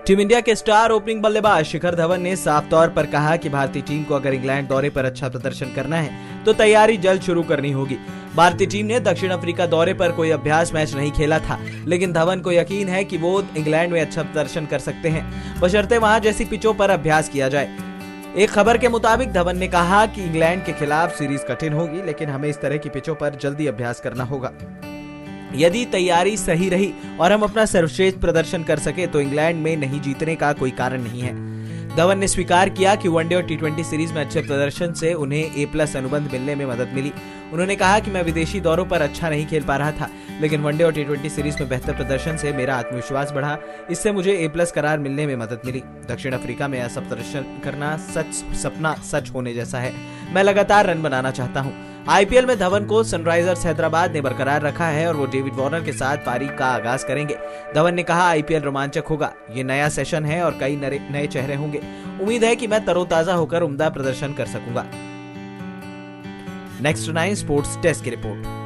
Team India के star opening बल्लेबाज शिखर धवन ने साफ तौर पर कहा कि भारतीय टीम को अगर इंग्लैंड दौरे पर अच्छा प्रदर्शन करना है तो तैयारी जल्द शुरू करनी होगी। भारतीय टीम ने दक्षिण अफ्रीका दौरे पर कोई अभ्यास मैच नहीं खेला था, लेकिन धवन को यकीन है कि वो इंग्लैंड में अच्छा प्रदर्शन कर सकते हैं, बशर्ते वहां जैसी पिचों पर अभ्यास किया जाए। एक खबर के मुताबिक धवन ने कहा कि इंग्लैंड के खिलाफ सीरीज कठिन होगी, लेकिन हमें इस तरह की पिचों पर जल्दी अभ्यास करना होगा। यदि तैयारी सही रही और हम अपना सर्वश्रेष्ठ प्रदर्शन कर सके तो इंग्लैंड में नहीं जीतने का कोई कारण नहीं है। धवन ने स्वीकार किया कि वनडे और टी20 सीरीज में अच्छे प्रदर्शन से उन्हें A+ अनुबंध मिलने में मदद मिली। उन्होंने कहा कि मैं विदेशी दौरों पर अच्छा नहीं खेल पा रहा था, लेकिन वनडे और टी20 सीरीज में बेहतर प्रदर्शन से मेरा आत्मविश्वास बढ़ा, इससे मुझे A+ करार मिलने में मदद मिली। दक्षिण अफ्रीका में ऐसा प्रदर्शन करना सपना सच होने जैसा है। मैं लगातार रन बनाना चाहता हूँ। आईपीएल में धवन को सनराइजर्स हैदराबाद ने बरकरार रखा है और वो डेविड वार्नर के साथ पारी का आगाज करेंगे। धवन ने कहा, आईपीएल रोमांचक होगा, ये नया सेशन है और कई नए चेहरे होंगे। उम्मीद है कि मैं तरोताजा होकर उम्दा प्रदर्शन कर सकूंगा। नेक्स्ट 9 स्पोर्ट्स डेस्क की रिपोर्ट।